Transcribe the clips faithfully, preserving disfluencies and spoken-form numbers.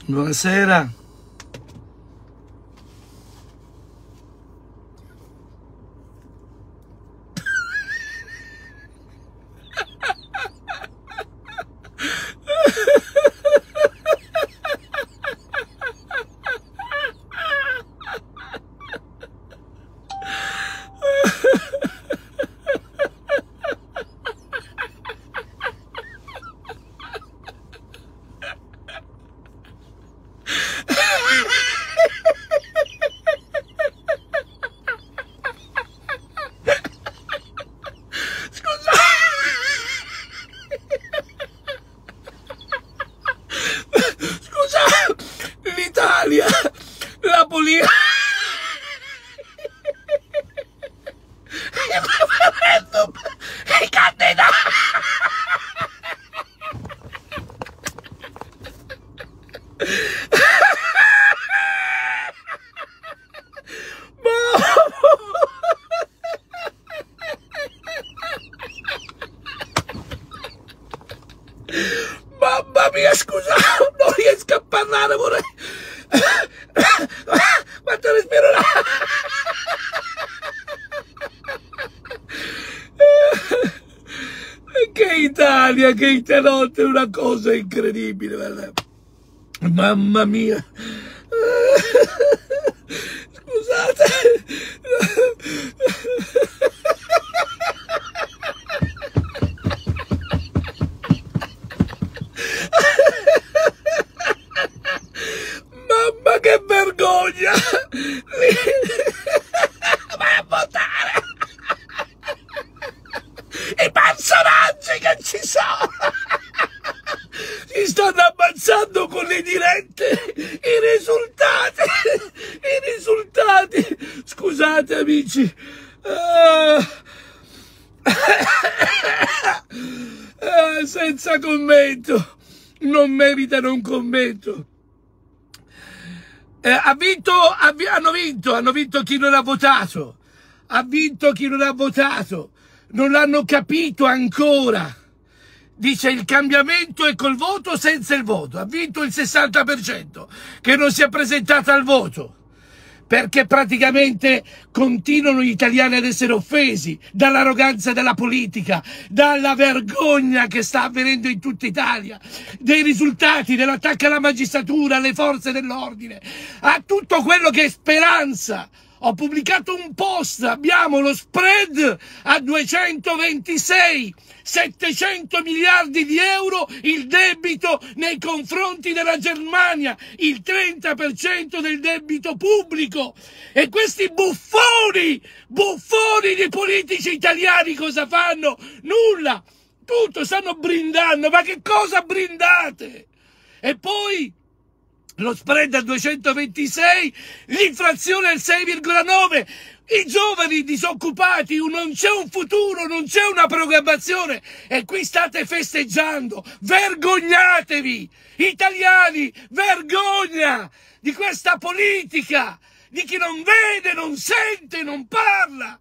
Buonasera. L'Italia, la politica, il referendum, i candidati. Mamma mia, scusa, non riesco a parlare, vorrei... Quanto respiro là? Che Italia, che Italotte, è una cosa incredibile, guarda. Mamma mia. Scusate. Mamma, che vergogna! Vai a votare! I personaggi che ci sono! Si stanno ammazzando con le dirette! I risultati! I risultati! Scusate, amici! Uh... uh, senza commento! Non meritano un commento! Eh, ha vinto, ha, hanno vinto, hanno vinto chi non ha votato, ha vinto chi non ha votato, non l'hanno capito ancora. Dice il cambiamento è col voto o senza il voto, ha vinto il sessanta per cento che non si è presentato al voto, perché praticamente continuano gli italiani ad essere offesi dall'arroganza della politica, dalla vergogna che sta avvenendo in tutta Italia, dei risultati, dell'attacco alla magistratura, alle forze dell'ordine, a tutto quello che è speranza. Ho pubblicato un post, abbiamo lo spread a duecentoventisei, settecento miliardi di euro il debito nei confronti della Germania, il trenta per cento del debito pubblico. E questi buffoni, buffoni di politici italiani cosa fanno? Nulla, tutto, stanno brindando, ma che cosa brindate? E poi... lo spread al duecentoventisei, l'inflazione al sei virgola nove, i giovani disoccupati, non c'è un futuro, non c'è una programmazione e qui state festeggiando. Vergognatevi, italiani, vergogna di questa politica, di chi non vede, non sente, non parla.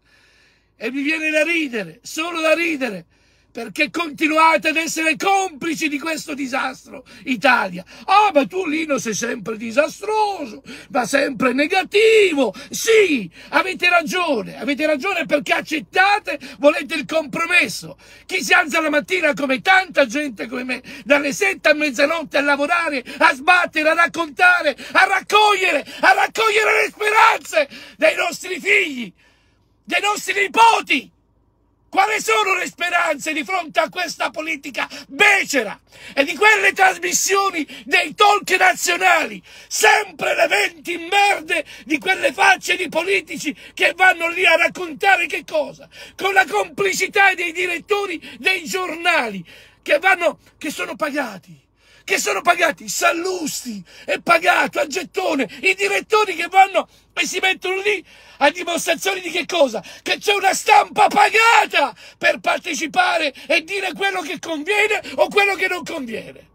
E mi viene da ridere, solo da ridere, perché continuate ad essere complici di questo disastro, Italia. Ah, ma tu Lino sei sempre disastroso, ma sempre negativo. Sì, avete ragione, avete ragione perché accettate, volete il compromesso. Chi si alza la mattina come tanta gente come me, dalle sette a mezzanotte a lavorare, a sbattere, a raccontare, a raccogliere, a raccogliere le speranze dei nostri figli, dei nostri nipoti. Quali sono le speranze di fronte a questa politica becera e di quelle trasmissioni dei talk nazionali, sempre le venti merde di quelle facce di politici che vanno lì a raccontare che cosa? Con la complicità dei direttori dei giornali che vanno, che sono pagati. Che sono pagati, Sallusti è pagato a gettone, i direttori che vanno e si mettono lì a dimostrazione di che cosa? Che c'è una stampa pagata per partecipare e dire quello che conviene o quello che non conviene.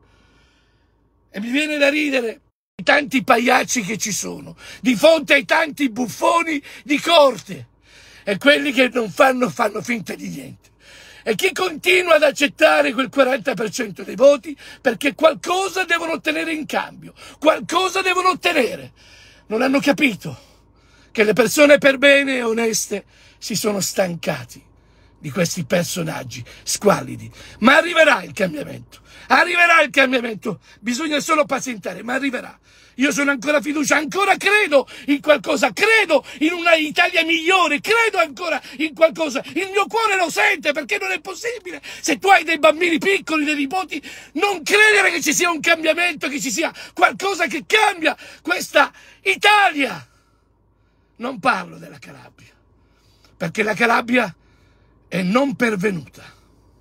E mi viene da ridere i tanti pagliacci che ci sono, di fronte ai tanti buffoni di corte, e quelli che non fanno, fanno finta di niente. e chi continua ad accettare quel quaranta per cento dei voti perché qualcosa devono ottenere in cambio, qualcosa devono ottenere. Non hanno capito che le persone per bene e oneste si sono stancati di questi personaggi squallidi. Ma arriverà il cambiamento, arriverà il cambiamento, bisogna solo pazientare, ma arriverà. Io sono ancora fiducia, ancora credo in qualcosa, credo in una Italia migliore, credo ancora in qualcosa. Il mio cuore lo sente, perché non è possibile. Se tu hai dei bambini piccoli, dei nipoti, non credere che ci sia un cambiamento, che ci sia qualcosa che cambia questa Italia. Non parlo della Calabria, perché la Calabria è non pervenuta.